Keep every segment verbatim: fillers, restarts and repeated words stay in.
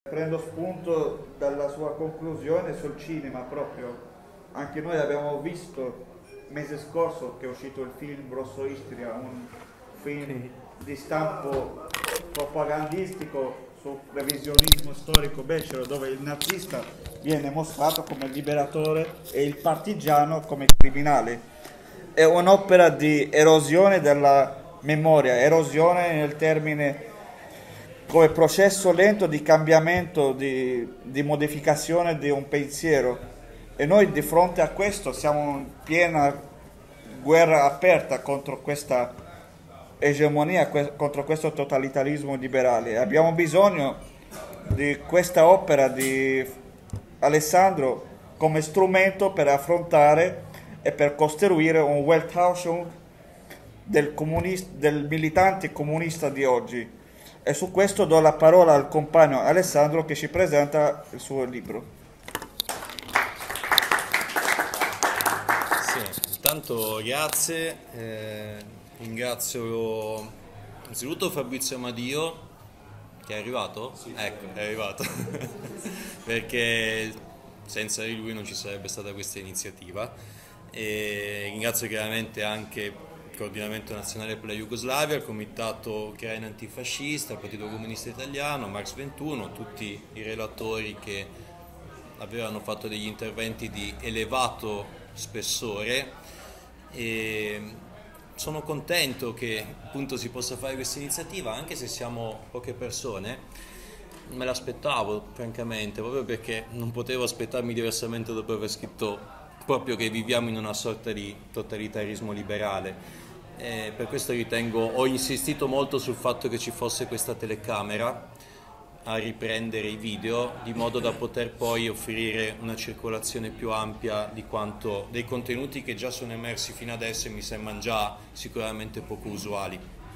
Prendo spunto dalla sua conclusione sul cinema proprio. Anche noi abbiamo visto mese scorso che è uscito il film Rosso Istria, un film di stampo propagandistico su revisionismo storico becero, dove il nazista viene mostrato come il liberatore e il partigiano come criminale. È un'opera di erosione della memoria, erosione nel termine come processo lento di cambiamento, di, di modificazione di un pensiero. E noi di fronte a questo siamo in piena guerra aperta contro questa egemonia, contro questo totalitarismo liberale. Abbiamo bisogno di questa opera di Alessandro come strumento per affrontare e per costruire un Weltanschauung del, del militante comunista di oggi. E su questo do la parola al compagno Alessandro che ci presenta il suo libro. Sì, intanto grazie, eh, ringrazio innanzitutto Fabrizio Amadio che è arrivato? Sì, ecco, è arrivato, perché senza di lui non ci sarebbe stata questa iniziativa. E ringrazio chiaramente anche Coordinamento Nazionale per la Jugoslavia, il Comitato Ucraino Antifascista, il Partito Comunista Italiano, Marx ventuno, tutti i relatori che avevano fatto degli interventi di elevato spessore, e sono contento che appunto si possa fare questa iniziativa, anche se siamo poche persone. Me l'aspettavo francamente, proprio perché non potevo aspettarmi diversamente dopo aver scritto proprio che viviamo in una sorta di totalitarismo liberale. Eh, per questo ritengo, ho insistito molto sul fatto che ci fosse questa telecamera a riprendere i video, di modo da poter poi offrire una circolazione più ampia di quanto dei contenuti che già sono emersi fino adesso e mi sembrano già sicuramente poco usuali.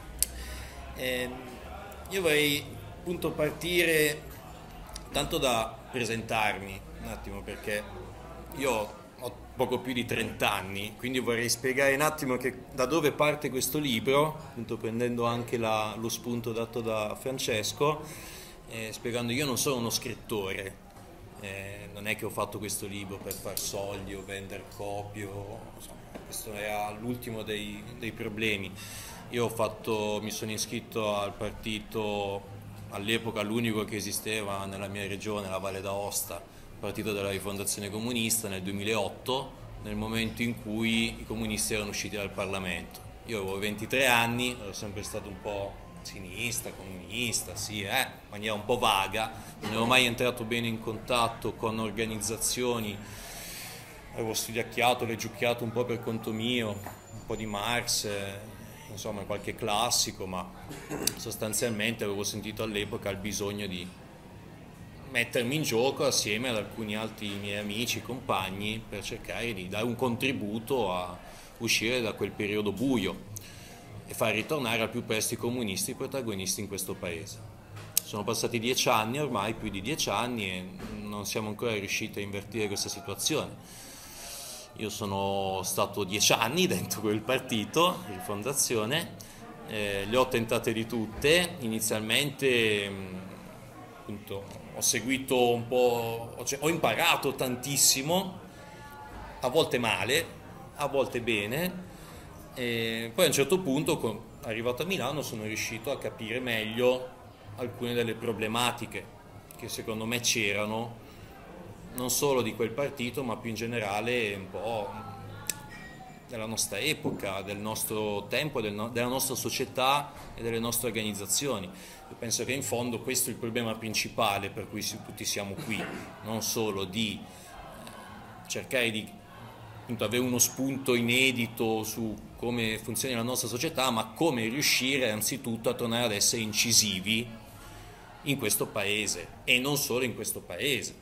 Eh, io vorrei appunto partire tanto da presentarmi un attimo, perché io ho poco più di trenta anni, quindi vorrei spiegare un attimo che, da dove parte questo libro, appunto prendendo anche la, lo spunto dato da Francesco, eh, spiegando io non sono uno scrittore, eh, non è che ho fatto questo libro per far soldi o vendere copie, o, insomma, questo era l'ultimo dei, dei problemi. Io ho fatto, mi sono iscritto al partito, all'epoca l'unico che esisteva nella mia regione, la Valle d'Aosta, Partito della Rifondazione Comunista, nel duemilaotto, nel momento in cui i comunisti erano usciti dal Parlamento. Io avevo ventitré anni, ero sempre stato un po' sinistra, comunista, sì, eh, in maniera un po' vaga, non ero mai entrato bene in contatto con organizzazioni, avevo studiacchiato, leggiucchiato un po' per conto mio, un po' di Marx, eh, insomma qualche classico, ma sostanzialmente avevo sentito all'epoca il bisogno di mettermi in gioco assieme ad alcuni altri miei amici, compagni, per cercare di dare un contributo a uscire da quel periodo buio e far ritornare al più presto i comunisti protagonisti in questo paese. Sono passati dieci anni ormai, più di dieci anni, e non siamo ancora riusciti a invertire questa situazione. Io sono stato dieci anni dentro quel partito di Rifondazione, eh, le ho tentate di tutte, inizialmente appunto ho seguito un po', cioè, ho imparato tantissimo, a volte male, a volte bene, e poi a un certo punto, arrivato a Milano, sono riuscito a capire meglio alcune delle problematiche che secondo me c'erano, non solo di quel partito, ma più in generale un po' della nostra epoca, del nostro tempo, del no- della nostra società e delle nostre organizzazioni. Io penso che in fondo questo è il problema principale per cui tutti siamo qui, non solo di cercare di appunto, avere uno spunto inedito su come funziona la nostra società, ma come riuscire anzitutto a tornare ad essere incisivi in questo paese e non solo in questo paese.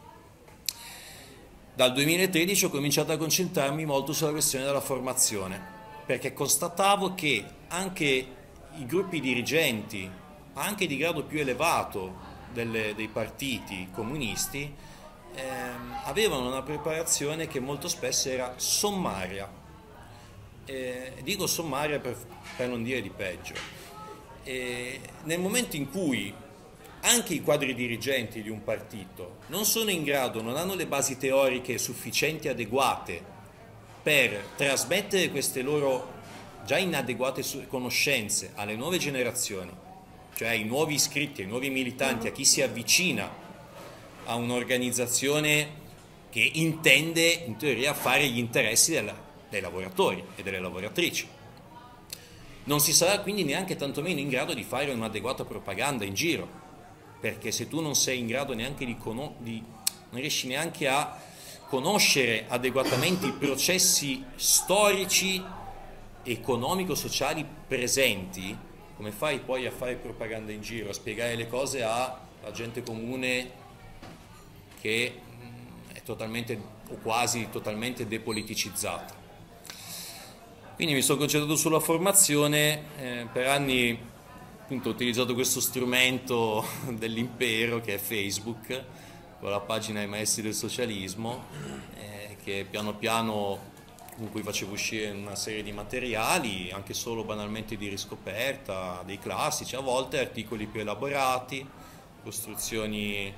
Dal duemilatredici ho cominciato a concentrarmi molto sulla questione della formazione, perché constatavo che anche i gruppi dirigenti, anche di grado più elevato delle, dei partiti comunisti, ehm, avevano una preparazione che molto spesso era sommaria. Eh, dico sommaria per, per non dire di peggio. E nel momento in cui anche i quadri dirigenti di un partito non sono in grado, non hanno le basi teoriche sufficienti e adeguate per trasmettere queste loro già inadeguate conoscenze alle nuove generazioni, cioè ai nuovi iscritti, ai nuovi militanti, a chi si avvicina a un'organizzazione che intende in teoria fare gli interessi della, dei lavoratori e delle lavoratrici. Non si sarà quindi neanche tantomeno in grado di fare un'adeguata propaganda in giro, perché se tu non sei in grado neanche di, cono- di non riesci neanche a conoscere adeguatamente i processi storici, economico-sociali presenti, come fai poi a fare propaganda in giro, a spiegare le cose alla gente comune che è totalmente o quasi totalmente depoliticizzata? Quindi mi sono concentrato sulla formazione, eh, per anni appunto ho utilizzato questo strumento dell'impero che è Facebook, con la pagina ai maestri del socialismo, eh, che piano piano con cui facevo uscire una serie di materiali, anche solo banalmente di riscoperta, dei classici, a volte articoli più elaborati, costruzioni,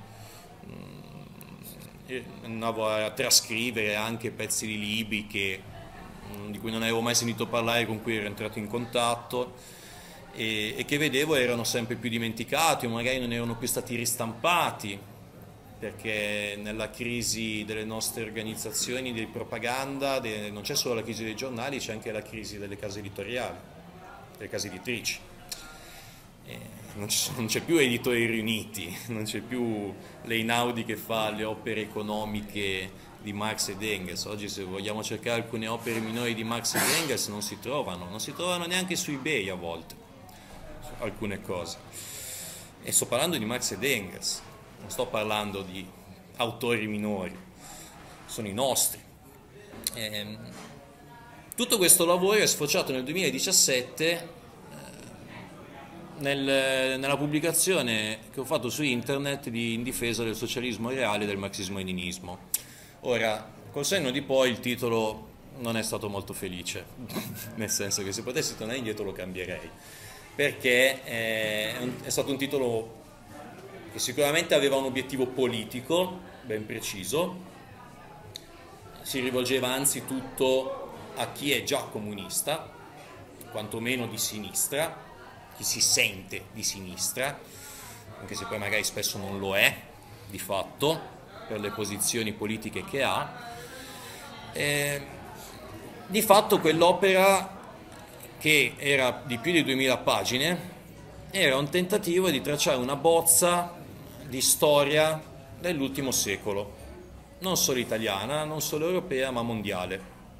mh, andavo a trascrivere anche pezzi di libri che, mh, di cui non avevo mai sentito parlare, con cui ero entrato in contatto e, e che vedevo erano sempre più dimenticati o magari non erano più stati ristampati, perché nella crisi delle nostre organizzazioni di propaganda de, non c'è solo la crisi dei giornali, c'è anche la crisi delle case editoriali, delle case editrici. E non, ci sono, non c'è più Editori Riuniti, non c'è più l'Einaudi che fa le opere economiche di Marx ed Engels. Oggi se vogliamo cercare alcune opere minori di Marx ed Engels non si trovano, non si trovano neanche su eBay a volte, alcune cose. E sto parlando di Marx ed Engels. Non sto parlando di autori minori, sono i nostri. Eh, tutto questo lavoro è sfociato nel duemiladiciassette eh, nel, nella pubblicazione che ho fatto su internet di In difesa del socialismo reale e del marxismo-leninismo. Ora, col senno di poi il titolo non è stato molto felice, nel senso che se potessi tornare indietro lo cambierei, perché è, è stato un titolo che sicuramente aveva un obiettivo politico ben preciso, si rivolgeva anzitutto a chi è già comunista, quantomeno di sinistra, chi si sente di sinistra, anche se poi magari spesso non lo è di fatto per le posizioni politiche che ha. E, di fatto quell'opera, che era di più di duemila pagine, era un tentativo di tracciare una bozza di storia dell'ultimo secolo, non solo italiana, non solo europea, ma mondiale.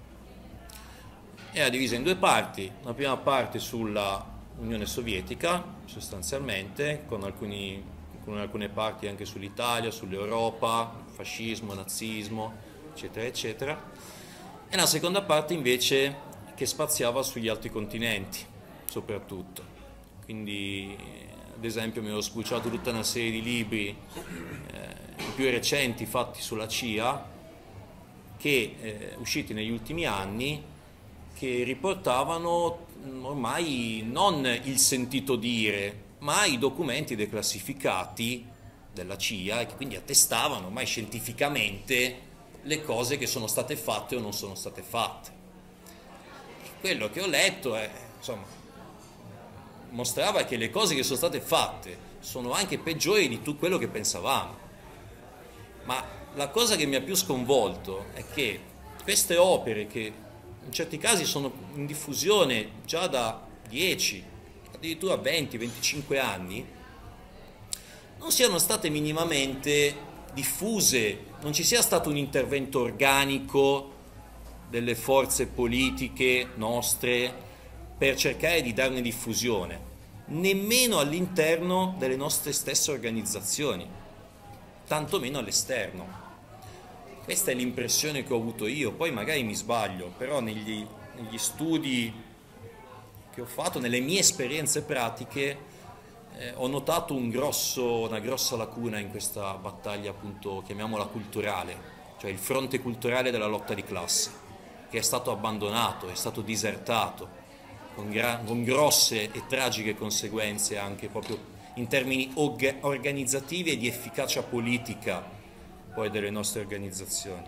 Era divisa in due parti: una prima parte sulla Unione Sovietica, sostanzialmente, con, alcuni, con alcune parti anche sull'Italia, sull'Europa, fascismo, nazismo, eccetera, eccetera, e la seconda parte invece che spaziava sugli altri continenti, soprattutto. Quindi, ad esempio, mi ero spulciato tutta una serie di libri eh, più recenti fatti sulla C I A, che eh, usciti negli ultimi anni, che riportavano ormai non il sentito dire, ma i documenti declassificati della C I A, e che quindi attestavano ormai scientificamente le cose che sono state fatte o non sono state fatte. E quello che ho letto è, insomma, mostrava che le cose che sono state fatte sono anche peggiori di tutto quello che pensavamo. Ma la cosa che mi ha più sconvolto è che queste opere, che in certi casi sono in diffusione già da dieci, addirittura venti venticinque anni, non siano state minimamente diffuse, non ci sia stato un intervento organico delle forze politiche nostre per cercare di darne diffusione, nemmeno all'interno delle nostre stesse organizzazioni, tantomeno all'esterno. Questa è l'impressione che ho avuto io, poi magari mi sbaglio, però negli, negli studi che ho fatto, nelle mie esperienze pratiche, eh, ho notato un grosso, una grossa lacuna in questa battaglia, appunto, chiamiamola culturale, cioè il fronte culturale della lotta di classe, che è stato abbandonato, è stato disertato, Con, gra- con grosse e tragiche conseguenze anche proprio in termini organizzativi e di efficacia politica poi delle nostre organizzazioni.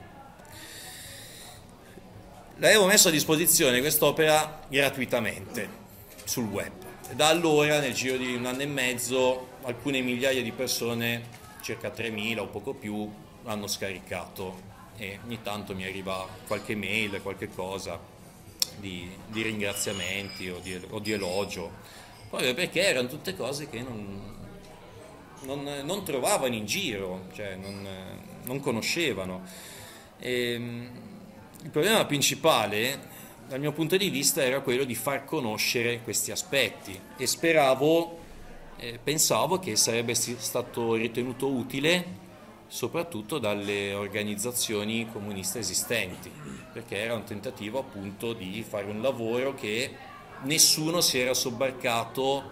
L'avevo messo a disposizione quest'opera gratuitamente sul web. Da allora, nel giro di un anno e mezzo, alcune migliaia di persone, circa tremila o poco più, l'hanno scaricato e ogni tanto mi arriva qualche mail, qualche cosa di, di ringraziamenti o di, o di elogio, proprio perché erano tutte cose che non, non, non trovavano in giro, cioè non, non conoscevano. E, il problema principale, dal mio punto di vista, era quello di far conoscere questi aspetti e speravo, eh, pensavo che sarebbe stato ritenuto utile soprattutto dalle organizzazioni comuniste esistenti, perché era un tentativo appunto di fare un lavoro che nessuno si era sobbarcato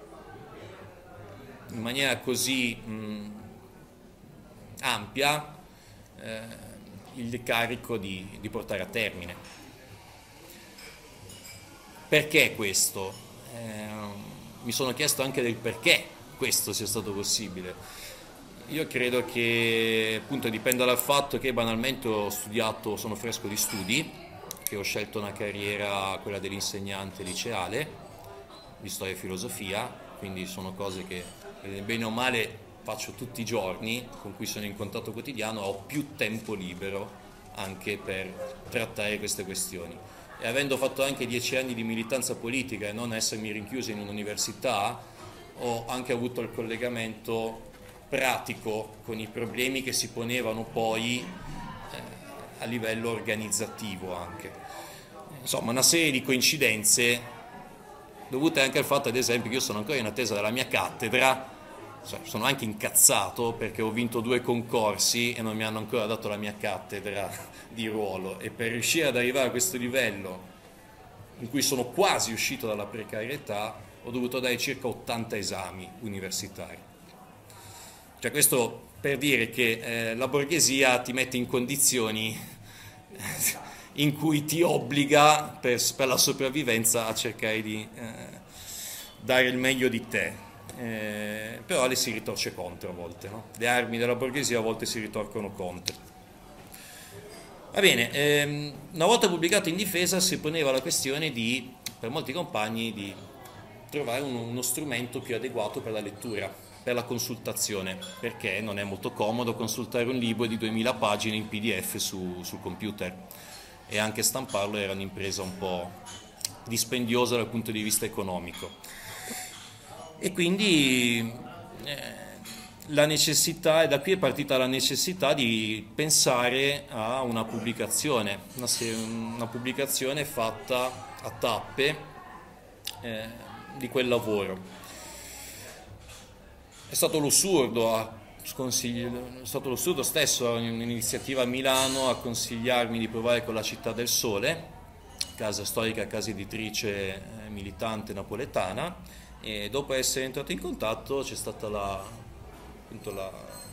in maniera così mh, ampia eh, il carico di, di portare a termine. Perché questo? Eh, mi sono chiesto anche del perché questo sia stato possibile. Io credo che appunto dipenda dal fatto che banalmente ho studiato, sono fresco di studi, che ho scelto una carriera, quella dell'insegnante liceale, di storia e filosofia, quindi sono cose che bene o male faccio tutti i giorni, con cui sono in contatto quotidiano, ho più tempo libero anche per trattare queste questioni. E avendo fatto anche dieci anni di militanza politica e non essermi rinchiuso in un'università, ho anche avuto il collegamento pratico con i problemi che si ponevano poi eh, a livello organizzativo anche. Insomma, una serie di coincidenze dovute anche al fatto, ad esempio, che io sono ancora in attesa della mia cattedra. Sono anche incazzato perché ho vinto due concorsi e non mi hanno ancora dato la mia cattedra di ruolo, e per riuscire ad arrivare a questo livello in cui sono quasi uscito dalla precarietà ho dovuto dare circa ottanta esami universitari. Cioè, questo per dire che eh, la borghesia ti mette in condizioni in cui ti obbliga per, per la sopravvivenza a cercare di eh, dare il meglio di te. Eh, però le si ritorce contro a volte, no? Le armi della borghesia a volte si ritorcono contro. Va bene, ehm, una volta pubblicato In Difesa si poneva la questione di, per molti compagni, di trovare uno, uno strumento più adeguato per la lettura, per la consultazione, perché non è molto comodo consultare un libro di duemila pagine in P D F su, sul computer, e anche stamparlo era un'impresa un po' dispendiosa dal punto di vista economico. E quindi eh, la necessità, e da qui è partita la necessità di pensare a una pubblicazione, una, una pubblicazione fatta a tappe eh, di quel lavoro. È stato Lussurdo, a è stato Lussurdo stesso, un'iniziativa a Milano, a consigliarmi di provare con la Città del Sole, casa storica, casa editrice eh, militante napoletana. E dopo essere entrato in contatto c'è stata la, appunto la,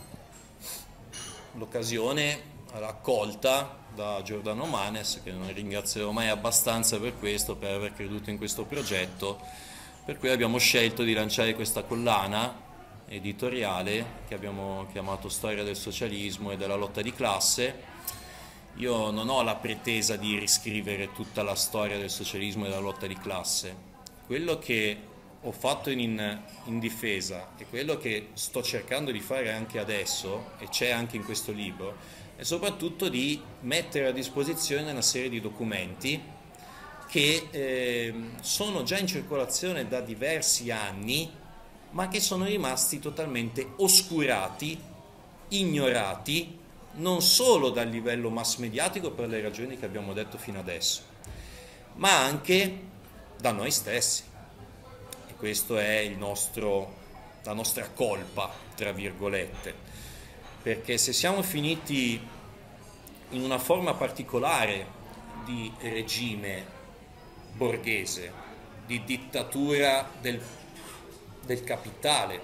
l'occasione, l'accolta da Giordano Manes, che non ringrazierò mai abbastanza per questo, per aver creduto in questo progetto, per cui abbiamo scelto di lanciare questa collana editoriale che abbiamo chiamato Storia del socialismo e della lotta di classe. Io non ho la pretesa di riscrivere tutta la storia del socialismo e della lotta di classe. Quello che ho fatto in, in, in difesa e quello che sto cercando di fare anche adesso, e c'è anche in questo libro, è soprattutto di mettere a disposizione una serie di documenti che eh, sono già in circolazione da diversi anni, ma che sono rimasti totalmente oscurati, ignorati, non solo dal livello mass mediatico per le ragioni che abbiamo detto fino adesso, ma anche da noi stessi. Questo è il nostro, la nostra colpa, tra virgolette, perché se siamo finiti in una forma particolare di regime borghese, di dittatura del, del capitale,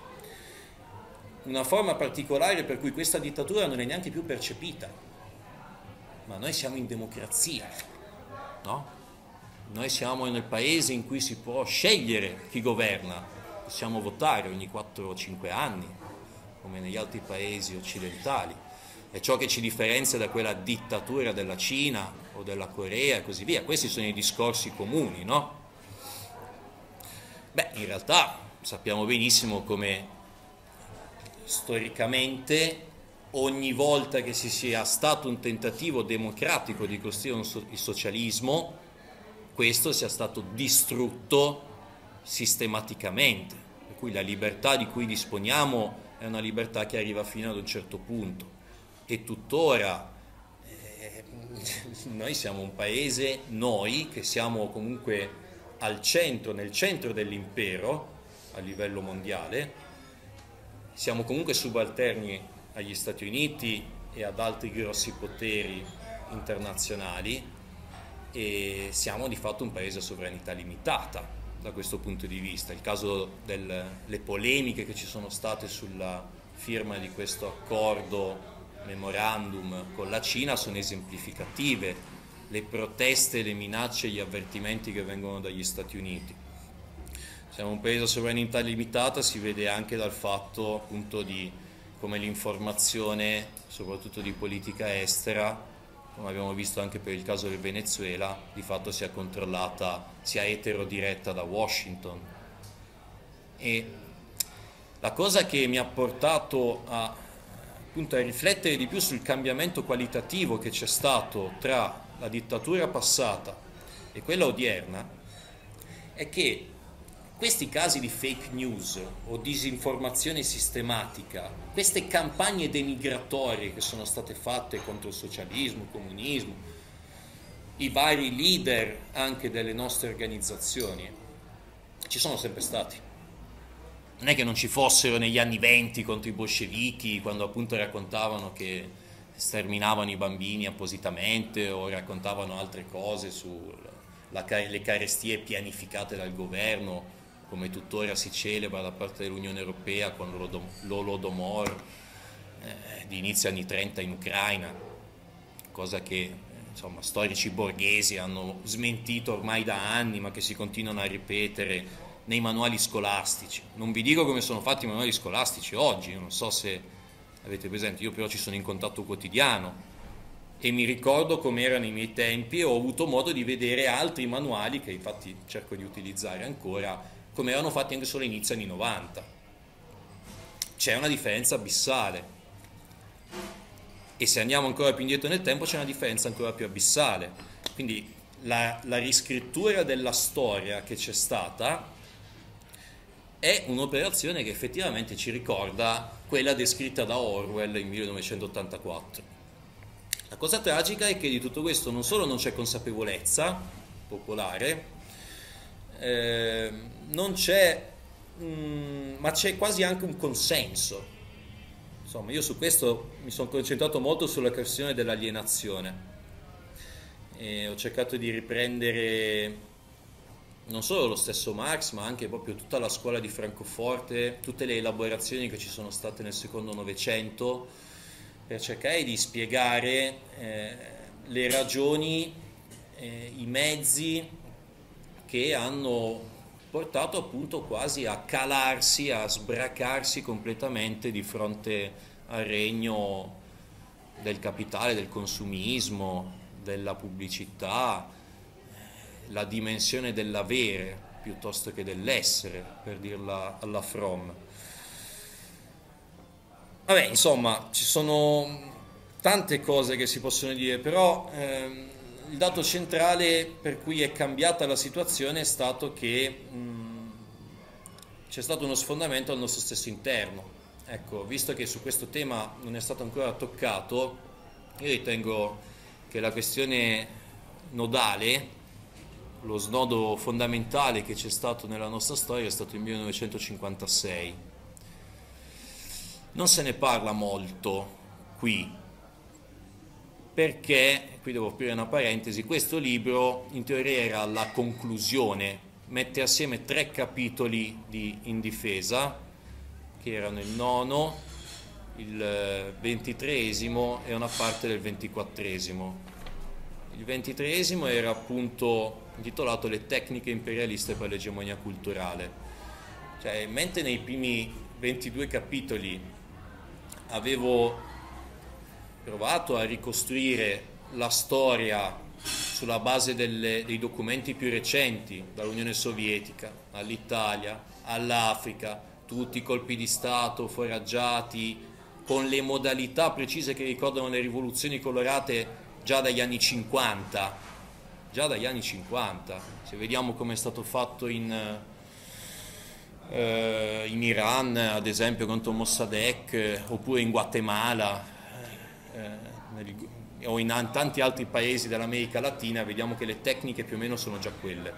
una forma particolare per cui questa dittatura non è neanche più percepita, ma noi siamo in democrazia, no? Noi siamo nel paese in cui si può scegliere chi governa, possiamo votare ogni quattro o cinque anni, come negli altri paesi occidentali. È ciò che ci differenzia da quella dittatura della Cina o della Corea e così via. Questi sono i discorsi comuni, no? Beh, in realtà sappiamo benissimo come storicamente ogni volta che ci sia stato un tentativo democratico di costruire un so- il socialismo, questo sia stato distrutto sistematicamente, per cui la libertà di cui disponiamo è una libertà che arriva fino ad un certo punto. E tuttora eh, noi siamo un paese, noi che siamo comunque al centro, nel centro dell'impero a livello mondiale, siamo comunque subalterni agli Stati Uniti e ad altri grossi poteri internazionali e siamo di fatto un paese a sovranità limitata da questo punto di vista. Il caso delle polemiche che ci sono state sulla firma di questo accordo memorandum con la Cina sono esemplificative, le proteste, le minacce, gli avvertimenti che vengono dagli Stati Uniti. Siamo un paese a sovranità limitata, si vede anche dal fatto appunto di come l'informazione, soprattutto di politica estera, come abbiamo visto anche per il caso del Venezuela, di fatto sia controllata, sia eterodiretta da Washington. E la cosa che mi ha portato a appunto a riflettere di più sul cambiamento qualitativo che c'è stato tra la dittatura passata e quella odierna è che questi casi di fake news o disinformazione sistematica, queste campagne denigratorie che sono state fatte contro il socialismo, il comunismo, i vari leader anche delle nostre organizzazioni, ci sono sempre stati. Non è che non ci fossero negli anni venti contro i bolscevichi, quando appunto raccontavano che sterminavano i bambini appositamente o raccontavano altre cose sulle carestie pianificate dal governo, come tuttora si celebra da parte dell'Unione Europea con l'Holodomor eh, di inizio anni trenta in Ucraina, cosa che eh, insomma storici borghesi hanno smentito ormai da anni, ma che si continuano a ripetere nei manuali scolastici. Non vi dico come sono fatti i manuali scolastici oggi, io non so se avete presente, io però ci sono in contatto quotidiano e mi ricordo come erano i miei tempi e ho avuto modo di vedere altri manuali che infatti cerco di utilizzare ancora, come erano fatti anche solo inizio anni novanta. C'è una differenza abissale e se andiamo ancora più indietro nel tempo c'è una differenza ancora più abissale. Quindi la, la riscrittura della storia che c'è stata è un'operazione che effettivamente ci ricorda quella descritta da Orwell in millenovecentottantaquattro. La cosa tragica è che di tutto questo non solo non c'è consapevolezza popolare, eh, non c'è, mh, ma c'è quasi anche un consenso. Insomma, io su questo mi sono concentrato molto sulla questione dell'alienazione e ho cercato di riprendere non solo lo stesso Marx, ma anche proprio tutta la scuola di Francoforte, tutte le elaborazioni che ci sono state nel secondo Novecento, per cercare di spiegare eh, le ragioni, eh, i mezzi che hanno portato appunto quasi a calarsi, a sbracarsi completamente di fronte al regno del capitale, del consumismo, della pubblicità, la dimensione dell'avere piuttosto che dell'essere, per dirla alla Fromm. Vabbè, insomma, ci sono tante cose che si possono dire, però ehm, il dato centrale per cui è cambiata la situazione è stato che mh, c'è stato uno sfondamento al nostro stesso interno. Ecco, visto che su questo tema non è stato ancora toccato, io ritengo che la questione nodale, lo snodo fondamentale che c'è stato nella nostra storia è stato il millenovecentocinquantasei. Non se ne parla molto qui, perché, qui devo aprire una parentesi, questo libro in teoria era la conclusione, mette assieme tre capitoli di In difesa, che erano il nono, il ventitreesimo e una parte del ventiquattresimo. Il ventitreesimo era appunto intitolato Le tecniche imperialiste per l'egemonia culturale. Cioè, mentre nei primi ventidue capitoli avevo provato a ricostruire la storia sulla base delle, dei documenti più recenti, dall'Unione Sovietica all'Italia, all'Africa, tutti i colpi di Stato, foraggiati, con le modalità precise che ricordano le rivoluzioni colorate già dagli anni cinquanta, già dagli anni cinquanta, se vediamo come è stato fatto in, eh, in Iran, ad esempio contro Mossadegh, eh, oppure in Guatemala, eh, nel, o in tanti altri paesi dell'America Latina, vediamo che le tecniche più o meno sono già quelle.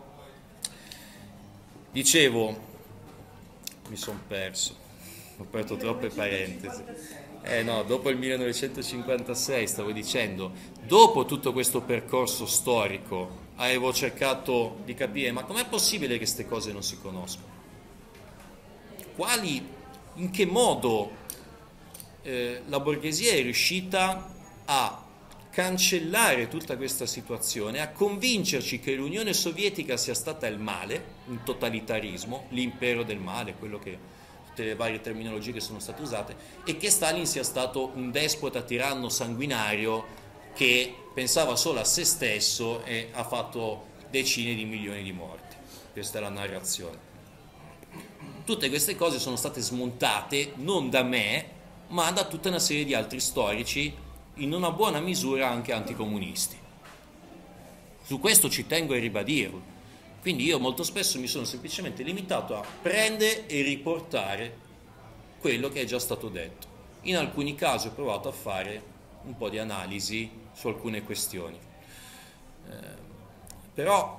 Dicevo, mi sono perso, ho aperto troppe parentesi. Eh no, dopo il millenovecentocinquantasei stavo dicendo, dopo tutto questo percorso storico avevo cercato di capire, ma com'è possibile che queste cose non si conoscono? Quali, in che modo eh, la borghesia è riuscita a cancellare tutta questa situazione, a convincerci che l'Unione Sovietica sia stata il male, un totalitarismo, l'impero del male, quello che tutte le varie terminologie che sono state usate, e che Stalin sia stato un despota tiranno sanguinario che pensava solo a se stesso e ha fatto decine di milioni di morti. Questa è la narrazione. Tutte queste cose sono state smontate non da me, ma da tutta una serie di altri storici, in una buona misura anche anticomunisti. Su questo ci tengo a ribadirlo. Quindi io molto spesso mi sono semplicemente limitato a prendere e riportare quello che è già stato detto. In alcuni casi ho provato a fare un po' di analisi su alcune questioni. Eh, però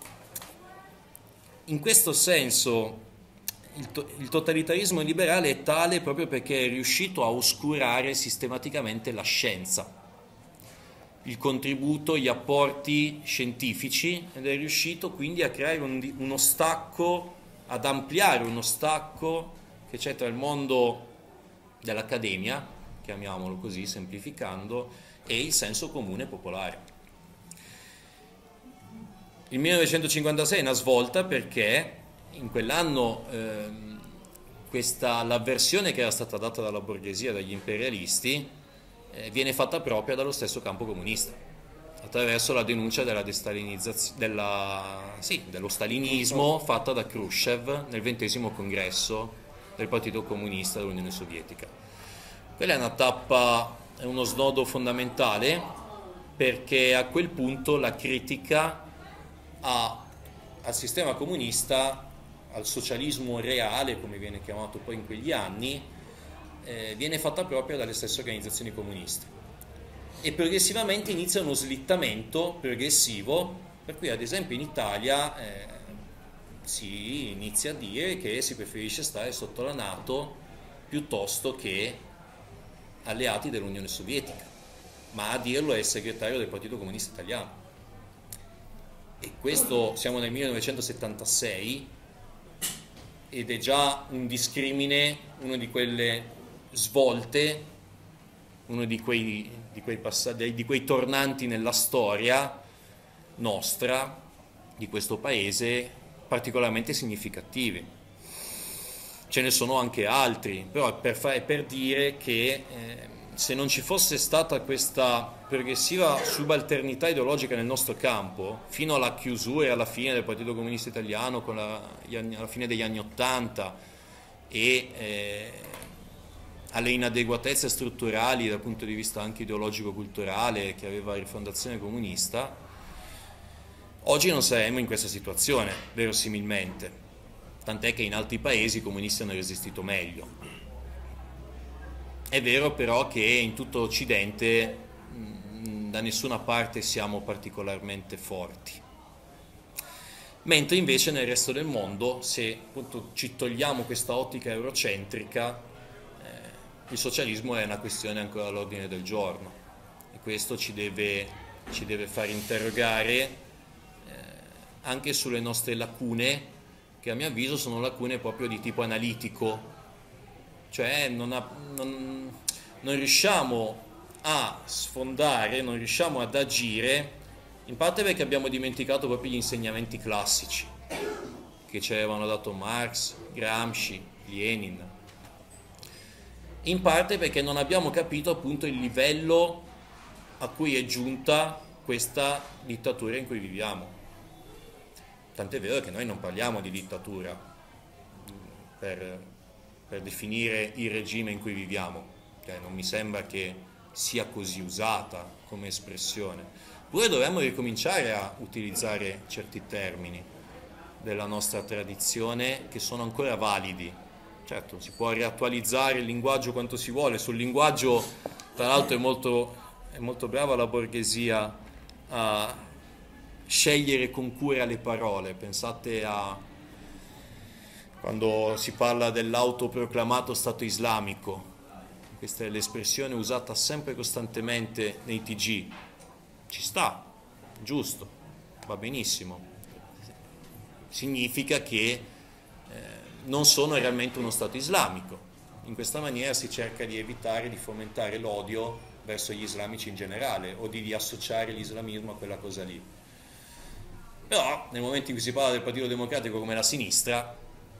in questo senso il, to- il totalitarismo liberale è tale proprio perché è riuscito a oscurare sistematicamente la scienza, il contributo, gli apporti scientifici, ed è riuscito quindi a creare un, uno stacco, ad ampliare uno stacco che c'è tra il mondo dell'accademia, chiamiamolo così semplificando, e il senso comune popolare. Il millenovecentocinquantasei è una svolta perché in quell'anno ehm, questa, l'avversione che era stata data dalla borghesia, dagli imperialisti, eh, viene fatta propria dallo stesso campo comunista, attraverso la denuncia della destalinizzazione, della, sì, dello stalinismo fatta da Khrushchev nel ventesimo congresso del Partito Comunista dell'Unione Sovietica. Quella è una tappa, è uno snodo fondamentale, perché a quel punto la critica a, al sistema comunista, al socialismo reale, come viene chiamato poi in quegli anni, eh, viene fatta propria dalle stesse organizzazioni comuniste. E progressivamente inizia uno slittamento progressivo, per cui ad esempio in Italia eh, si inizia a dire che si preferisce stare sotto la NATO piuttosto che alleati dell'Unione Sovietica, ma a dirlo è il segretario del Partito Comunista Italiano. E questo, siamo nel millenovecentosettantasei, ed è già un discrimine, una di quelle svolte, uno di quei, di quei passaggi, di quei tornanti nella storia nostra, di questo paese, particolarmente significativi. Ce ne sono anche altri, però è per, fare, per dire che eh, se non ci fosse stata questa progressiva subalternità ideologica nel nostro campo, fino alla chiusura e alla fine del Partito Comunista Italiano, con la, gli anni, alla fine degli anni Ottanta, e eh, alle inadeguatezze strutturali dal punto di vista anche ideologico-culturale che aveva la rifondazione comunista, oggi non saremmo in questa situazione, verosimilmente. Tant'è che in altri paesi i comunisti hanno resistito meglio. È vero però che in tutto Occidente mh, da nessuna parte siamo particolarmente forti. Mentre invece nel resto del mondo, se appunto ci togliamo questa ottica eurocentrica, eh, il socialismo è una questione ancora all'ordine del giorno. E questo ci deve, ci deve far interrogare eh, anche sulle nostre lacune, che a mio avviso sono lacune proprio di tipo analitico, cioè non, ha, non, non riusciamo a sfondare, non riusciamo ad agire, in parte perché abbiamo dimenticato proprio gli insegnamenti classici. che ci avevano dato Marx, Gramsci, Lenin. In parte perché non abbiamo capito appunto il livello a cui è giunta questa dittatura in cui viviamo. Tant'è vero che noi non parliamo di dittatura per, per definire il regime in cui viviamo, cioè, non mi sembra che sia così usata come espressione. Pure dovremmo ricominciare a utilizzare certi termini della nostra tradizione che sono ancora validi. Certo, si può riattualizzare il linguaggio quanto si vuole. Sul linguaggio, tra l'altro, è molto, è molto brava la borghesia a scegliere con cura le parole. Pensate a quando si parla dell'autoproclamato Stato islamico. Questa è l'espressione usata sempre costantemente nei T G. Ci sta, giusto, va benissimo. Significa che eh, non sono realmente uno Stato islamico. In questa maniera si cerca di evitare di fomentare l'odio verso gli islamici in generale o di, di associare l'islamismo a quella cosa lì. Però nel momento in cui si parla del Partito Democratico come la sinistra,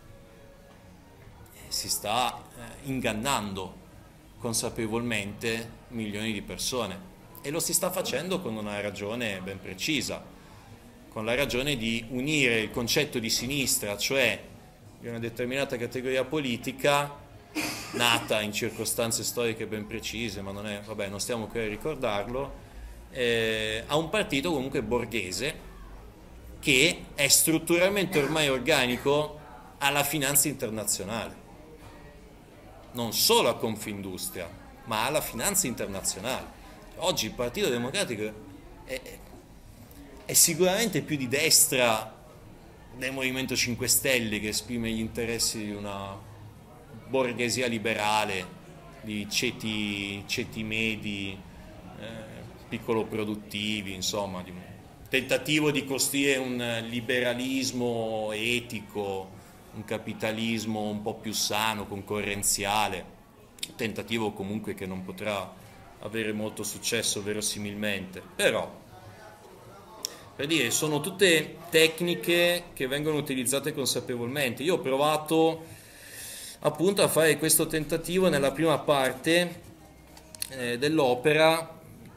eh, si sta eh, ingannando consapevolmente milioni di persone, e lo si sta facendo con una ragione ben precisa, con la ragione di unire il concetto di sinistra, cioè di una determinata categoria politica nata in circostanze storiche ben precise, ma non è, vabbè, non stiamo qui a ricordarlo, eh, a un partito comunque borghese che è strutturalmente ormai organico alla finanza internazionale, non solo a Confindustria, ma alla finanza internazionale. Oggi il Partito Democratico è, è sicuramente più di destra del Movimento cinque Stelle, che esprime gli interessi di una borghesia liberale, di ceti, ceti medi, eh, piccolo produttivi, insomma, di un tentativo di costruire un liberalismo etico, un capitalismo un po' più sano, concorrenziale, tentativo comunque che non potrà avere molto successo verosimilmente. Però, per dire, sono tutte tecniche che vengono utilizzate consapevolmente. Io ho provato appunto a fare questo tentativo nella prima parte eh, dell'opera,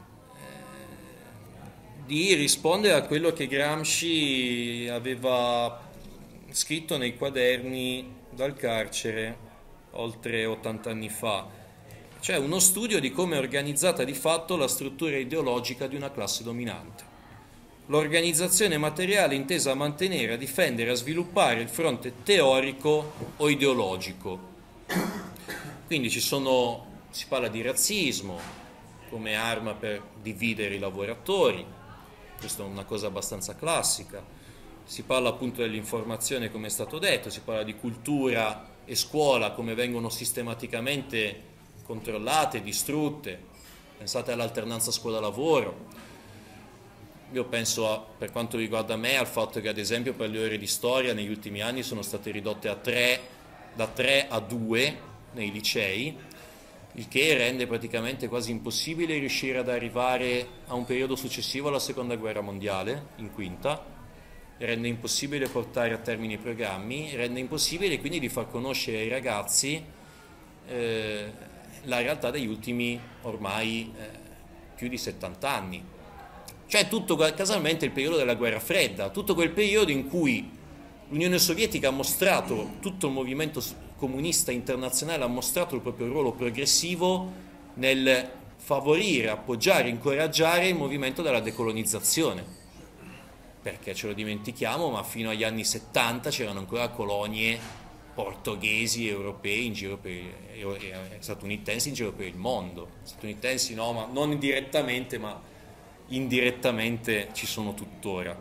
di rispondere a quello che Gramsci aveva scritto nei quaderni dal carcere oltre ottanta anni fa, cioè uno studio di come è organizzata di fatto la struttura ideologica di una classe dominante. L'organizzazione materiale intesa a mantenere, a difendere, a sviluppare il fronte teorico o ideologico. Quindi ci sono, si parla di razzismo come arma per dividere i lavoratori, questa è una cosa abbastanza classica. Si parla appunto dell'informazione, come è stato detto, si parla di cultura e scuola, come vengono sistematicamente controllate, distrutte. Pensate all'alternanza scuola-lavoro. Io penso, a, per quanto riguarda me, al fatto che ad esempio per le ore di storia negli ultimi anni sono state ridotte a tre, da tre a due nei licei, il che rende praticamente quasi impossibile riuscire ad arrivare a un periodo successivo alla seconda guerra mondiale, in quinta, rende impossibile portare a termine i programmi, rende impossibile quindi di far conoscere ai ragazzi eh, la realtà degli ultimi ormai eh, più di settanta anni. Cioè tutto casualmente il periodo della guerra fredda, tutto quel periodo in cui l'Unione Sovietica ha mostrato, tutto il movimento comunista internazionale ha mostrato il proprio ruolo progressivo nel favorire, appoggiare, incoraggiare il movimento della decolonizzazione. Perché ce lo dimentichiamo, ma fino agli anni settanta c'erano ancora colonie portoghesi, europei in giro per il, statunitensi in giro per il mondo. Statunitensi no, ma non direttamente, ma indirettamente ci sono tuttora.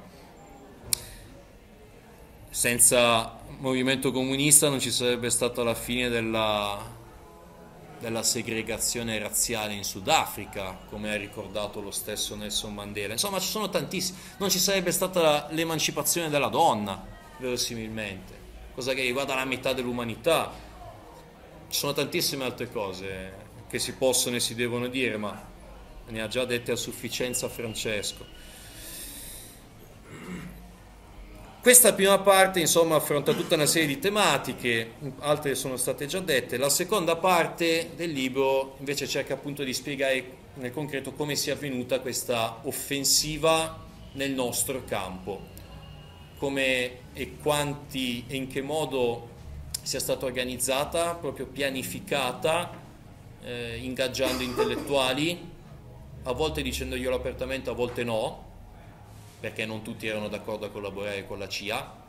Senza movimento comunista non ci sarebbe stata la fine della, della segregazione razziale in Sudafrica, come ha ricordato lo stesso Nelson Mandela. Insomma, ci sono tantissimi. Non ci sarebbe stata l'emancipazione della donna, verosimilmente, cosa che riguarda la metà dell'umanità. Ci sono tantissime altre cose che si possono e si devono dire, ma ne ha già dette a sufficienza Francesco. Questa prima parte, insomma, affronta tutta una serie di tematiche, altre sono state già dette. La seconda parte del libro invece cerca appunto di spiegare nel concreto come sia avvenuta questa offensiva nel nostro campo, come e quanti e in che modo sia stata organizzata, proprio pianificata, eh, ingaggiando intellettuali, a volte dicendoglielo apertamente, a volte no, perché non tutti erano d'accordo a collaborare con la C I A.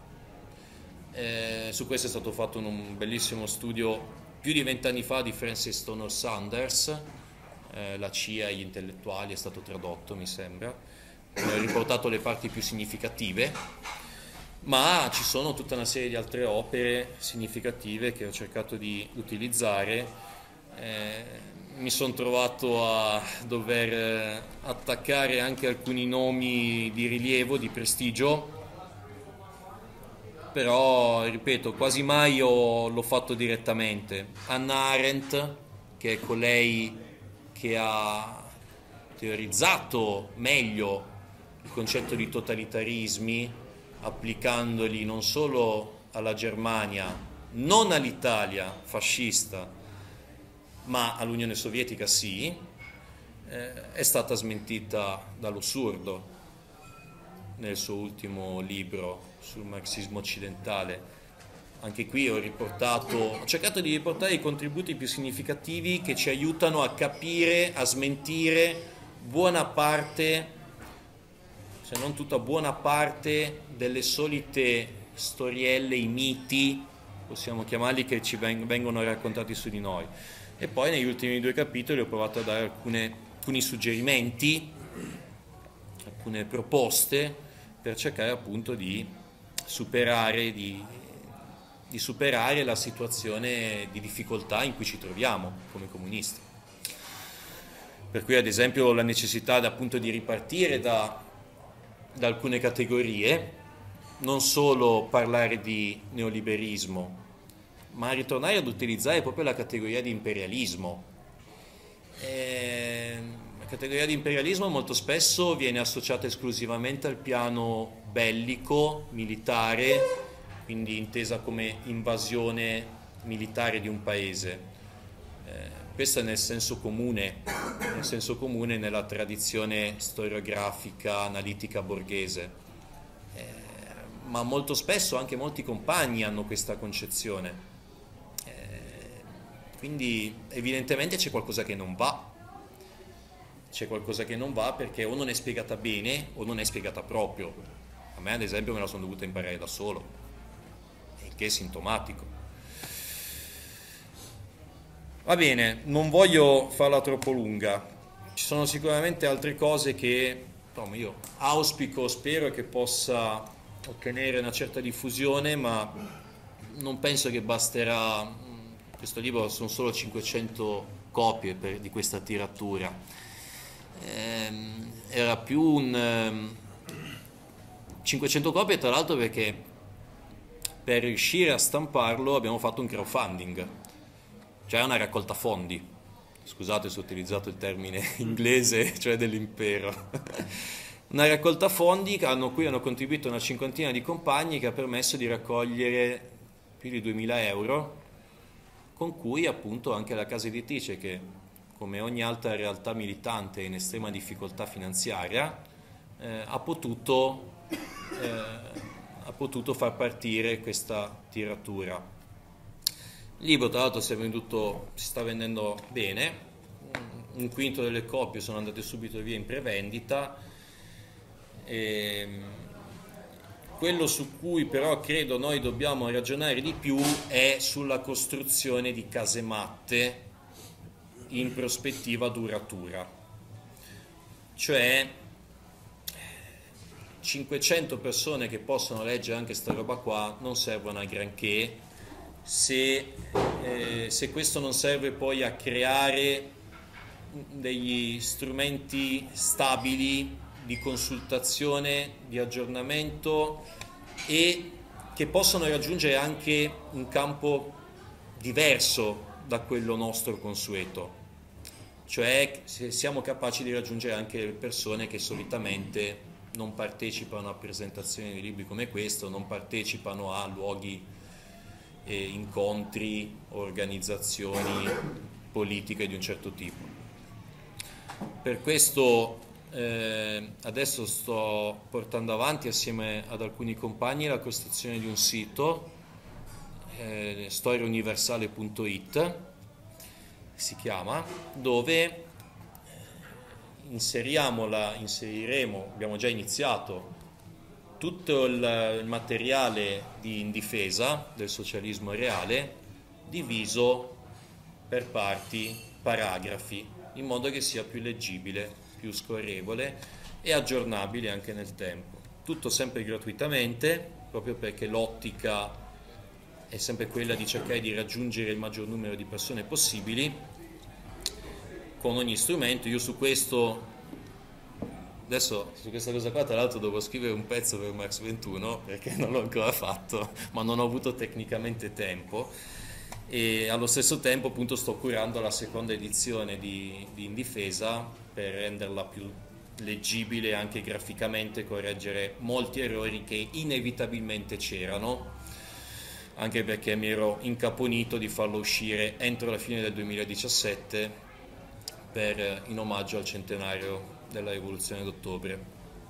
Eh, su questo è stato fatto un bellissimo studio più di vent'anni fa di Francis Donald Sanders, eh, la C I A e gli intellettuali, è stato tradotto mi sembra, ho riportato le parti più significative, ma ci sono tutta una serie di altre opere significative che ho cercato di utilizzare. Eh, mi sono trovato a dover attaccare anche alcuni nomi di rilievo, di prestigio, però ripeto, quasi mai ho, l'ho fatto direttamente. Hannah Arendt, che è colei che ha teorizzato meglio il concetto di totalitarismi, applicandoli non solo alla Germania, non all'Italia fascista, ma all'Unione Sovietica sì, eh, è stata smentita dallo Surdo nel suo ultimo libro sul marxismo occidentale. Anche qui ho riportato, ho cercato di riportare i contributi più significativi che ci aiutano a capire, a smentire buona parte, se non tutta, buona parte delle solite storielle, i miti, possiamo chiamarli, che ci vengono raccontati su di noi. E poi negli ultimi due capitoli ho provato a dare alcune, alcuni suggerimenti, alcune proposte per cercare appunto di superare, di, di superare la situazione di difficoltà in cui ci troviamo come comunisti. Per cui ad esempio la necessità appunto di ripartire da, da alcune categorie, non solo parlare di neoliberismo, ma ritornare ad utilizzare proprio la categoria di imperialismo. E la categoria di imperialismo molto spesso viene associata esclusivamente al piano bellico, militare, quindi intesa come invasione militare di un paese. Eh, questo è nel senso comune, nel senso comune nella tradizione storiografica, analitica borghese. Eh, ma molto spesso anche molti compagni hanno questa concezione. Quindi evidentemente c'è qualcosa che non va, c'è qualcosa che non va perché o non è spiegata bene o non è spiegata proprio. A me ad esempio me la sono dovuta imparare da solo, il che è sintomatico. Va bene, non voglio farla troppo lunga, ci sono sicuramente altre cose che insomma, io auspico, spero che possa ottenere una certa diffusione, ma non penso che basterà. Questo libro sono solo cinquecento copie per, di questa tiratura. Ehm, era più un um, cinquecento copie, tra l'altro, perché per riuscire a stamparlo abbiamo fatto un crowdfunding, cioè una raccolta fondi. Scusate se ho utilizzato il termine inglese, cioè dell'impero. Una raccolta fondi a cui hanno contribuito una cinquantina di compagni, che ha permesso di raccogliere più di duemila euro, con cui appunto anche la casa editrice, che come ogni altra realtà militante in estrema difficoltà finanziaria, eh, ha, potuto, eh, ha potuto far partire questa tiratura. Il libro tra l'altro si è venduto, si sta vendendo bene, un quinto delle copie sono andate subito via in prevendita. E quello su cui però credo noi dobbiamo ragionare di più è sulla costruzione di casematte in prospettiva duratura, cioè cinquecento persone che possono leggere anche sta roba qua non servono a granché se, eh, se questo non serve poi a creare degli strumenti stabili di consultazione, di aggiornamento, e che possono raggiungere anche un campo diverso da quello nostro consueto, cioè se siamo capaci di raggiungere anche le persone che solitamente non partecipano a presentazioni di libri come questo, non partecipano a luoghi, eh, incontri, organizzazioni politiche di un certo tipo. Per questo eh, adesso sto portando avanti assieme ad alcuni compagni la costruzione di un sito, eh, storia universale punto it si chiama, dove inseriamo la, inseriremo, abbiamo già iniziato, tutto il, il materiale di In difesa del socialismo reale diviso per parti, paragrafi, in modo che sia più leggibile, più scorrevole e aggiornabile anche nel tempo. Tutto sempre gratuitamente, proprio perché l'ottica è sempre quella di cercare di raggiungere il maggior numero di persone possibili con ogni strumento. Io su questo, adesso su questa cosa qua tra l'altro devo scrivere un pezzo per Marx ventuno perché non l'ho ancora fatto, ma non ho avuto tecnicamente tempo, e allo stesso tempo appunto sto curando la seconda edizione di, di In difesa per renderla più leggibile anche graficamente, correggere molti errori che inevitabilmente c'erano, anche perché mi ero incaponito di farlo uscire entro la fine del duemiladiciassette per, in omaggio al centenario della rivoluzione d'ottobre.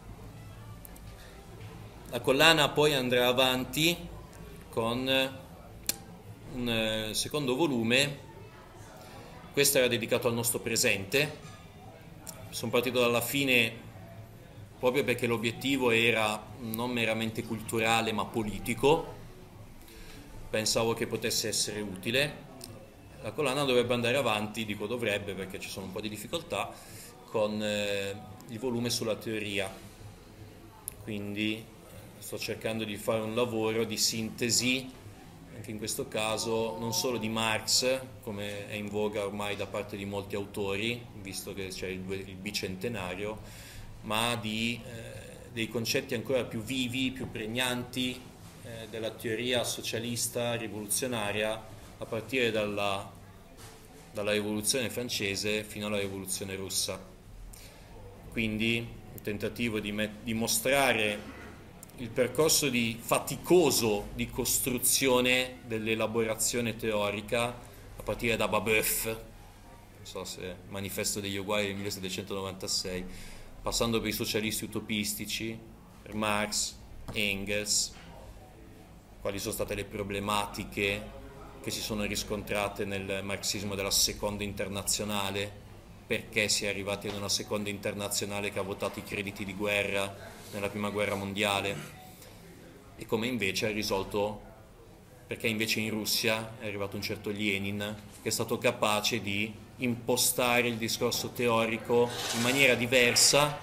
La collana poi andrà avanti con un secondo volume. Questo era dedicato al nostro presente. Sono partito dalla fine proprio perché l'obiettivo era non meramente culturale ma politico, pensavo che potesse essere utile. La collana dovrebbe andare avanti, dico dovrebbe perché ci sono un po' di difficoltà, con eh, il volume sulla teoria, quindi sto cercando di fare un lavoro di sintesi, anche in questo caso non solo di Marx, come è in voga ormai da parte di molti autori, visto che c'è il, il bicentenario, ma di, eh, dei concetti ancora più vivi, più pregnanti eh, della teoria socialista rivoluzionaria, a partire dalla, dalla rivoluzione francese fino alla rivoluzione russa. Quindi un tentativo di, met- di mostrare il percorso di faticoso di costruzione dell'elaborazione teorica a partire da Babeuf, non so se Manifesto degli Uguali del millesettecentonovantasei, passando per i socialisti utopistici, per Marx, Engels, quali sono state le problematiche che si sono riscontrate nel marxismo della seconda internazionale, perché si è arrivati ad una seconda internazionale che ha votato i crediti di guerra nella prima guerra mondiale, e come invece ha risolto, perché invece in Russia è arrivato un certo Lenin che è stato capace di impostare il discorso teorico in maniera diversa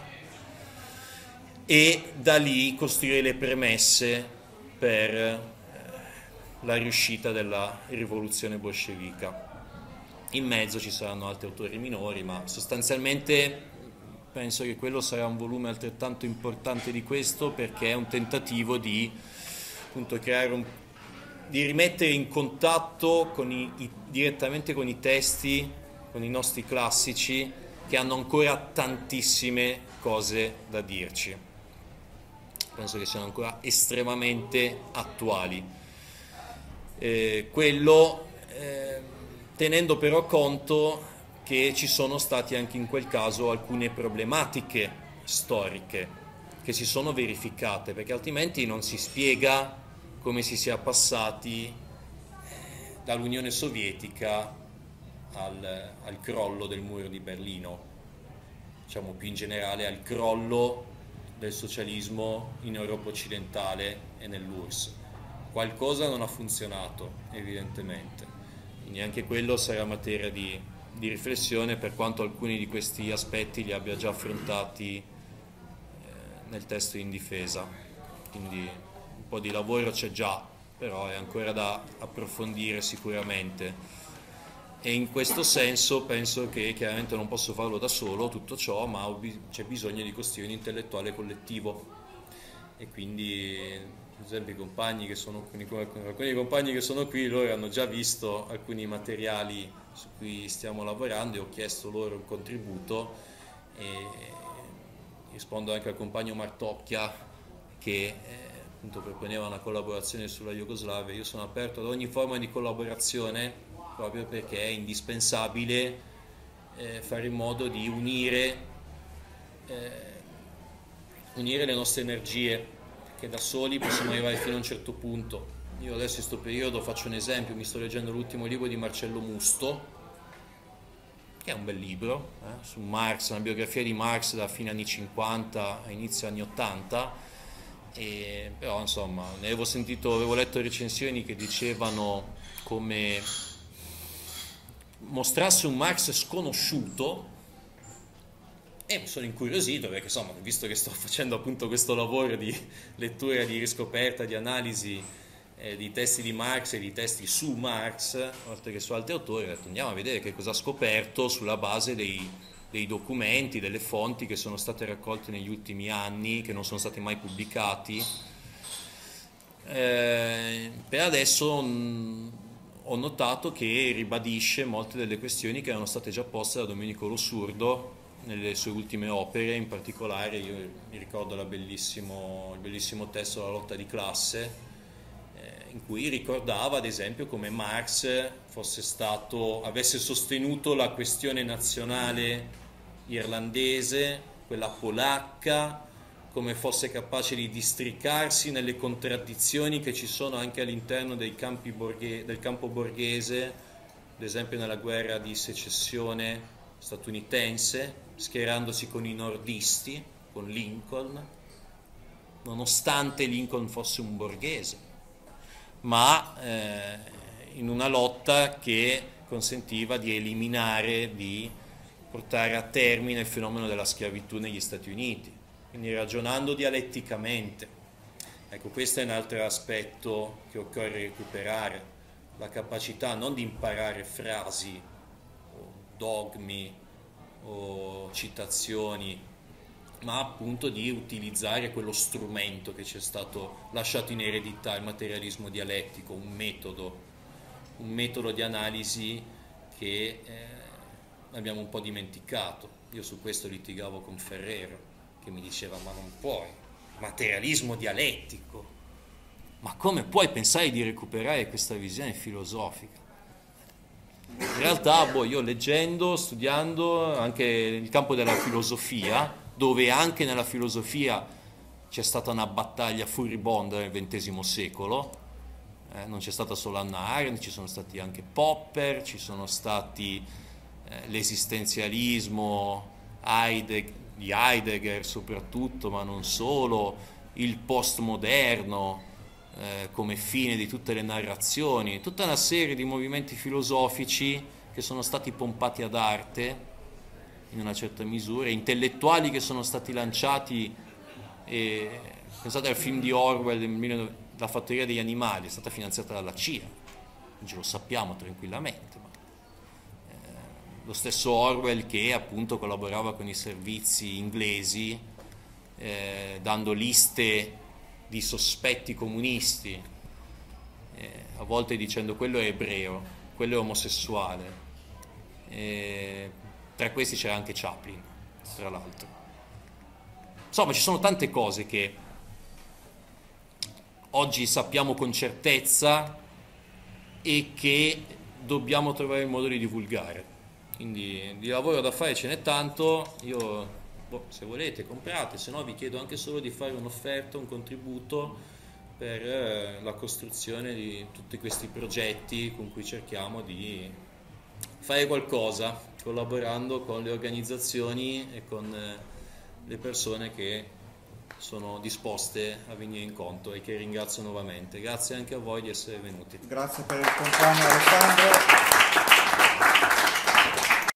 e da lì costruire le premesse per la riuscita della rivoluzione bolscevica. In mezzo ci saranno altri autori minori, ma sostanzialmente penso che quello sarà un volume altrettanto importante di questo, perché è un tentativo di appunto creare un, di rimettere in contatto con i, i, direttamente con i testi, con i nostri classici, che hanno ancora tantissime cose da dirci. Penso che siano ancora estremamente attuali. Eh, quello eh, tenendo però conto che ci sono stati anche in quel caso alcune problematiche storiche che si sono verificate, perché altrimenti non si spiega come si sia passati dall'Unione Sovietica al, al crollo del muro di Berlino, diciamo più in generale al crollo del socialismo in Europa occidentale e nell'U R S S. Qualcosa non ha funzionato, evidentemente, quindi anche quello sarà materia di, di riflessione, per quanto alcuni di questi aspetti li abbia già affrontati eh, nel testo In difesa, quindi un po' di lavoro c'è già, però è ancora da approfondire sicuramente, e in questo senso penso che chiaramente non posso farlo da solo tutto ciò, ma c'è bisogno di costruire un intellettuale collettivo, e quindi per esempio i compagni che sono alcuni compagni che sono qui, loro hanno già visto alcuni materiali su cui stiamo lavorando e ho chiesto loro un contributo, e rispondo anche al compagno Martocchia che eh, appunto proponeva una collaborazione sulla Jugoslavia. Io sono aperto ad ogni forma di collaborazione proprio perché è indispensabile eh, fare in modo di unire, eh, unire le nostre energie, che da soli possiamo arrivare fino a un certo punto. Io adesso in questo periodo faccio un esempio, mi sto leggendo l'ultimo libro di Marcello Musto, che è un bel libro, eh, su Marx, una biografia di Marx da fine anni cinquanta a inizio anni ottanta, e, però insomma ne avevo sentito, avevo letto recensioni che dicevano come mostrasse un Marx sconosciuto, e mi sono incuriosito perché insomma, visto che sto facendo appunto questo lavoro di lettura, di riscoperta, di analisi Eh, di testi di Marx e di testi su Marx, oltre che su altri autori, ho detto andiamo a vedere che cosa ha scoperto sulla base dei, dei documenti, delle fonti che sono state raccolte negli ultimi anni, che non sono stati mai pubblicati. Eh, per adesso mh, ho notato che ribadisce molte delle questioni che erano state già poste da Domenico Losurdo nelle sue ultime opere, in particolare io mi ricordo la bellissimo, il bellissimo testo La lotta di classe, in cui ricordava ad esempio come Marx fosse stato, avesse sostenuto la questione nazionale irlandese, quella polacca, come fosse capace di districarsi nelle contraddizioni che ci sono anche all'interno dei campi borghe, del campo borghese, ad esempio nella guerra di secessione statunitense, schierandosi con i nordisti, con Lincoln, nonostante Lincoln fosse un borghese, ma eh, in una lotta che consentiva di eliminare, di portare a termine il fenomeno della schiavitù negli Stati Uniti, quindi ragionando dialetticamente. Ecco, questo è un altro aspetto che occorre recuperare, la capacità non di imparare frasi o dogmi o citazioni, ma appunto di utilizzare quello strumento che ci è stato lasciato in eredità, il materialismo dialettico, un metodo, un metodo di analisi che eh, abbiamo un po' dimenticato. Io su questo litigavo con Ferrero, che mi diceva ma non puoi, materialismo dialettico, ma come puoi pensare di recuperare questa visione filosofica? In realtà boh, io leggendo, studiando anche il campo della filosofia, dove anche nella filosofia c'è stata una battaglia furibonda nel ventesimo secolo, eh, non c'è stata solo Hannah Arendt, ci sono stati anche Popper, ci sono stati eh, l'esistenzialismo Heidegger, di Heidegger soprattutto, ma non solo, il postmoderno eh, come fine di tutte le narrazioni, tutta una serie di movimenti filosofici che sono stati pompati ad arte in una certa misura, intellettuali che sono stati lanciati, e, pensate al film di Orwell, La fattoria degli animali, è stata finanziata dalla C I A, ce lo sappiamo tranquillamente, ma, eh, lo stesso Orwell che appunto collaborava con i servizi inglesi, eh, dando liste di sospetti comunisti, eh, a volte dicendo quello è ebreo, quello è omosessuale, eh, tra questi c'era anche Chaplin, tra l'altro. Insomma, ci sono tante cose che oggi sappiamo con certezza e che dobbiamo trovare il modo di divulgare. Quindi di lavoro da fare ce n'è tanto. Io, boh, se volete comprate, se no vi chiedo anche solo di fare un'offerta, un contributo per eh, la costruzione di tutti questi progetti con cui cerchiamo di fare qualcosa, collaborando con le organizzazioni e con eh, le persone che sono disposte a venire incontro, e che ringrazio nuovamente. Grazie anche a voi di essere venuti. Grazie per il compagno Alessandro.